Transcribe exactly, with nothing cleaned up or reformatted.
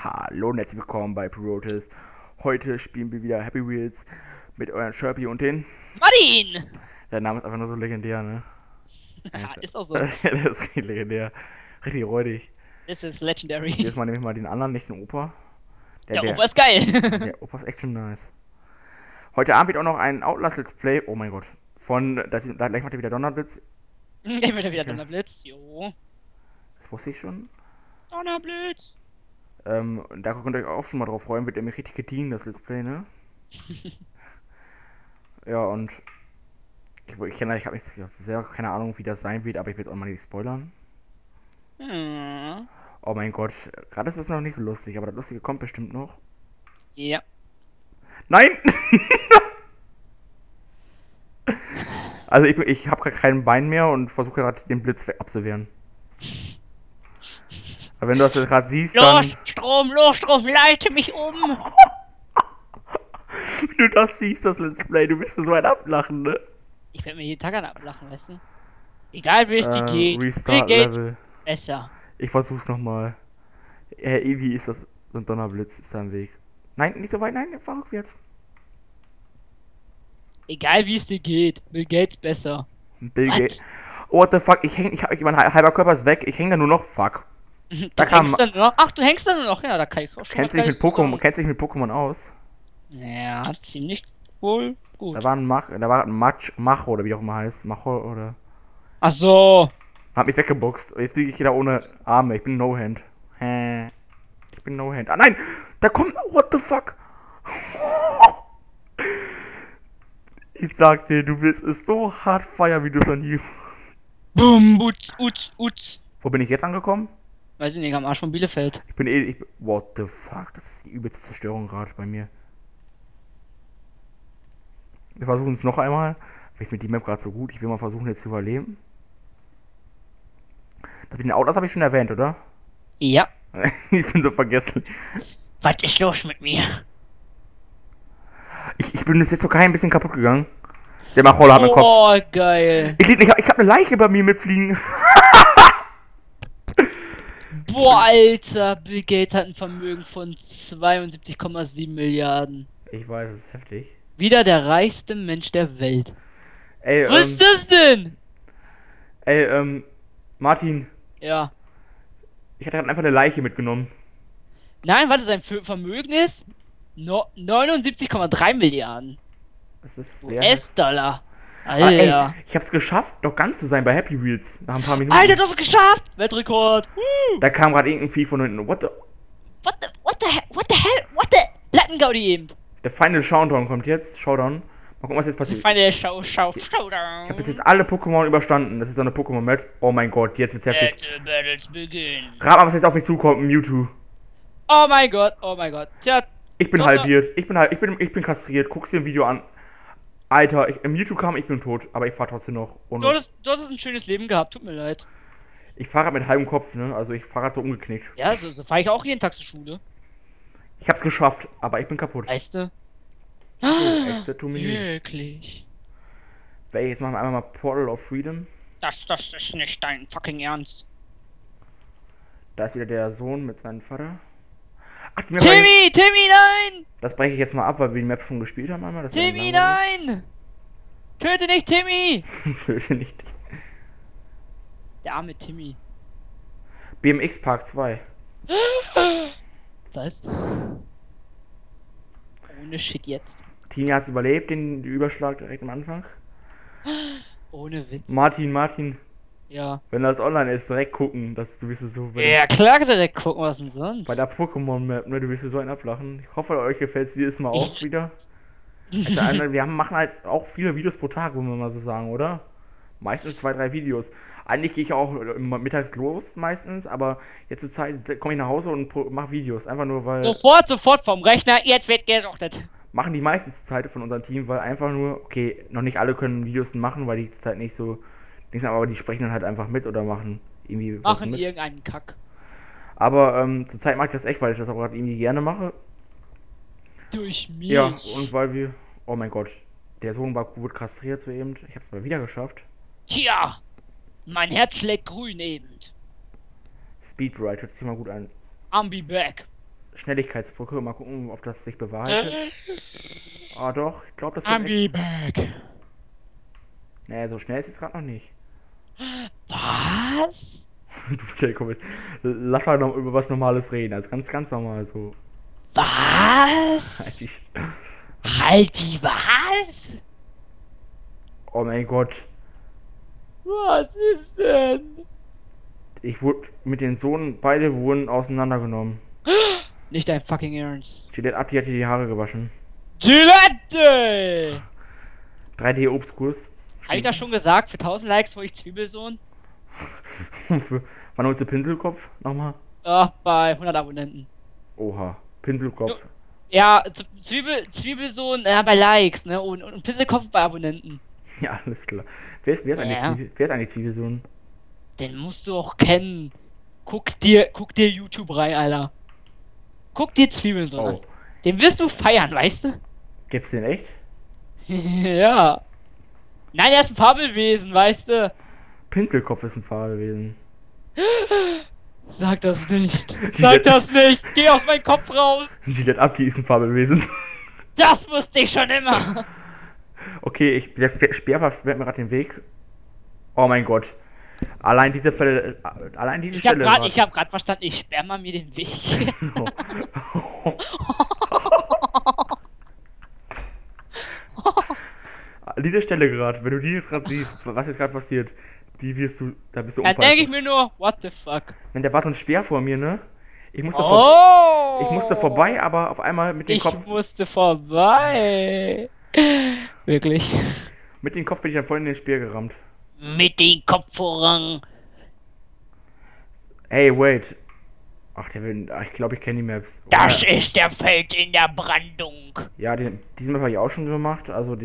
Hallo und herzlich willkommen bei Proteus. Heute spielen wir wieder Happy Wheels mit euren Sherpy und den. Martin! Der Name ist einfach nur so legendär, ne? Ja, Also, ist auch so. der ist richtig legendär. Richtig räudig. This is Jedes legendary. Mal nehme ich mal den anderen, nicht den Opa. Der, Der der, Opa ist geil. der Opa ist echt schon nice. Heute Abend wird auch noch ein Outlast Let's Play. Oh mein Gott. Von, da, da gleich macht er wieder Donnerblitz. Der wird wieder Okay. Donnerblitz. Jo. Das wusste ich schon. Donnerblitz. Ähm, da könnt ihr euch auch schon mal drauf freuen. Wird er mir richtig gediegen, das Let's Play, ne? Ja, und ich, ich, kenne- ich habe selber keine Ahnung, wie das sein wird, aber ich will es auch mal nicht spoilern. Hm. Oh mein Gott, gerade ist es noch nicht so lustig, aber das Lustige kommt bestimmt noch. Ja. Nein! Also ich, ich habe gerade kein Bein mehr und versuche gerade den Blitz weg abzuwehren. Aber wenn du das jetzt gerade siehst, dann... Los, Strom, los, Strom, leite mich um. Wenn du das siehst, das Let's Play, du bist so ein Ablachen, ne? Ich werde mir jeden Tag an ablachen, weißt du? Egal wie es dir Äh, geht. Mir Restart geht's Level. besser. Ich versuch's nochmal. Äh, Evi ist das... So ein Donnerblitz ist da im Weg. Nein, nicht so weit, nein, fahr rückwärts. Egal wie es dir geht. Mir geht's besser. Bill What? Gates. Oh, what the fuck, ich häng, ich, ich, mein halber Körper ist weg, ich häng da nur noch, fuck. Du Da kam- hängst dann nur noch. Ach, du hängst dann nur noch. Ja, da kann ich auch schon Kennst du mal dich mit gleich Pokémon, sagen. kennst du dich mit Pokémon aus? Ja, ziemlich wohl gut. Da war ein Mach, da war ein Match, Macho oder wie auch immer heißt, Macho oder... Ach so. Hat mich weggebuchst. Jetzt liege ich hier da ohne Arme, ich bin No-Hand. Hä? Ich bin No-Hand. Ah nein! Da kommt, what the fuck? Ich sag dir, du willst es so hart feiern, wie du es noch nie... Bum, utz, utz, utz. Wo bin ich jetzt angekommen? Weiß ich nicht, am Arsch von Bielefeld. Ich bin eh, ich, what the fuck? Das ist die übelste Zerstörung gerade bei mir. Wir versuchen es noch einmal. Ich finde die Map gerade so gut. Ich will mal versuchen, jetzt zu überleben. Das mit den Autos habe ich schon erwähnt, oder? Ja. Ich bin so vergessen. Was ist los mit mir? Ich, ich bin jetzt sogar ein bisschen kaputt gegangen. Der Machola hat meinen Kopf. Oh, geil. Ich, ich, ich habe eine Leiche bei mir mitfliegen. Boah, Alter. Bill Gates hat ein Vermögen von zweiundsiebzig Komma sieben Milliarden. Ich weiß, es ist heftig. Wieder der reichste Mensch der Welt. Ey, Was ähm, ist das denn? ey, ähm, Martin, Ja. ich hatte gerade einfach eine Leiche mitgenommen. Nein, warte, sein Ver- Vermögen ist no neunundsiebzig Komma drei Milliarden Das ist sehr... U S-Dollar. Ah, ey, Alter. ich hab's geschafft, noch ganz zu sein bei Happy Wheels. Nach ein paar Minuten. Alter, du hast es geschafft! Weltrekord! Woo! Da kam gerade irgendein Vieh von hinten. What the... What the, what the hell, what the hell, what the... Plattengaudi eben. Der Final Showdown kommt jetzt. Showdown. Mal gucken, was jetzt Das ist passiert. Feinde Show, Show, Ich Showdown. habe bis jetzt alle Pokémon überstanden. Das ist so eine Pokémon-Map. Oh mein Gott, jetzt wird's heftig. Let the battles begin. Rat mal, was jetzt auf mich zukommt. Ein Mewtwo. Oh mein Gott, oh mein Gott. Tja, Ich bin Du hast halbiert. Ich bin, halb, ich bin, ich bin kastriert. Guck's dir ein Video an. Alter, ich, Mewtwo kam, ich bin tot. Aber ich fahr trotzdem noch. du Ohne, hattest, du hattest ein schönes Leben gehabt, tut mir leid. ich fahre mit halbem Kopf, ne? Also ich fahre so umgeknickt. Ja, so, so fahre ich auch jeden Tag zur Schule. Ich hab's geschafft, aber ich bin kaputt. Weißt du? So, exit to Menü. Wirklich. Ey, jetzt machen wir einmal mal Portal of Freedom. Das, das ist nicht dein fucking Ernst. Da ist wieder der Sohn mit seinem Vater. Ach, die Map war- Timmy, Timmy, nein! Das breche ich jetzt mal ab, weil wir die Map schon gespielt haben einmal. Das wäre Timmy, langweilig. nein! Töte nicht Timmy! Töte nicht. Der arme Timmy. B M X Park zwei. Was? Ohne Shit jetzt. Tini, hast du überlebt, den Überschlag direkt am Anfang? Ohne Witz. Martin, Martin, Ja. wenn das online ist, direkt gucken, dass du wirst es so... Ja, klar, direkt gucken, was denn sonst? Bei der Pokémon-Map, ne, du wirst so ein ablachen. Ich hoffe, euch gefällt es dieses Mal auch Ich- wieder. Also, einmal- wir haben, machen halt auch viele Videos pro Tag, muss man mal so sagen, oder? Meistens zwei, drei Videos. Eigentlich gehe ich auch immer mittags los, meistens, aber jetzt zur Zeit komme ich nach Hause und pro- mache Videos. Einfach nur, weil... Sofort, sofort vom Rechner, jetzt wird gesuchtet. Machen die meisten zur Zeit von unserem Team, weil einfach nur, okay, noch nicht alle können Videos machen, weil die zur Zeit nicht so... Nichts, aber die sprechen dann halt einfach mit oder machen irgendwie was Machen mit. irgendeinen Kack. Aber ähm, zur Zeit mag ich das echt, weil ich das auch gerade irgendwie gerne mache. Durch mich. Ja, und weil wir... Oh mein Gott, der Sohn war, wurde kastriert soeben. Ich hab's mal wieder geschafft. Tja, mein Herz schlägt grün eben. Speedride hört sich mal gut an. I'll be back. Schnelligkeitsbrücke. Mal gucken, ob das sich bewahrheitet. Ah doch, ich glaube, das wird I'm echt... back. Naja, so schnell ist es gerade noch nicht. Was? Du, schnell, komm mit. Lass mal noch über was Normales reden. Also ganz, ganz normal so. Was? Halt die- Halt die was? Oh mein Gott. Was ist denn? Ich wurde mit den Sohn, beide wurden auseinandergenommen. Nicht dein fucking Ernst. Gillette Abdi hat dir die Haare gewaschen. Gillette! drei D Obstkurs. Hab ich das schon gesagt? Für tausend Likes hol ich Zwiebelsohn. Für- Wann holst du Pinselkopf? Nochmal? Ja, bei hundert Abonnenten. Oha. Pinselkopf. Ja, Z- Zwiebel, Zwiebelsohn, ja, bei Likes, ne? Und, und Pisselkopf bei Abonnenten. Ja, alles klar. Wer ist, wer ist, eigentlich, Ja. Zwiebel, wer ist eigentlich Zwiebelsohn? Den musst du auch kennen. Guck dir, guck dir YouTube rein, Alter. Guck dir Zwiebelsohn an. Oh. Den wirst du feiern, weißt du? Gibt's den echt? Ja. Nein, er ist ein Fabelwesen, weißt du? Pinselkopf ist ein Fabelwesen. Sag das nicht. Sag das nicht. Geh aus meinem Kopf raus. Gillette Abdi ist ein Fabelwesen. Das wusste ich schon immer. Okay, ich, der Speer versperrt mir gerade den Weg. Oh mein Gott. Allein diese Fälle, äh, allein diese Ich hab Stelle. grad, grad. ich hab grad verstanden, ich sperr mal mir den Weg. Diese Stelle gerade, wenn du die jetzt gerade siehst, was jetzt gerade passiert, die wirst du, da bist du Da umfallen. denke ich mir nur, what the fuck. Wenn der war so ein Speer vor mir, ne? Ich musste, vor, Oh! ich musste vorbei, aber auf einmal mit dem Ich Kopf, musste vorbei. Wirklich. mit dem Kopf bin ich dann voll in den Speer gerammt. Mit dem Kopf voran. Hey, wait. Ach, der will, ach, ich glaube, ich kenne die Maps. Das Oder- ist der Feld in der Brandung. Ja, den, diesen Map habe ich auch schon gemacht, also die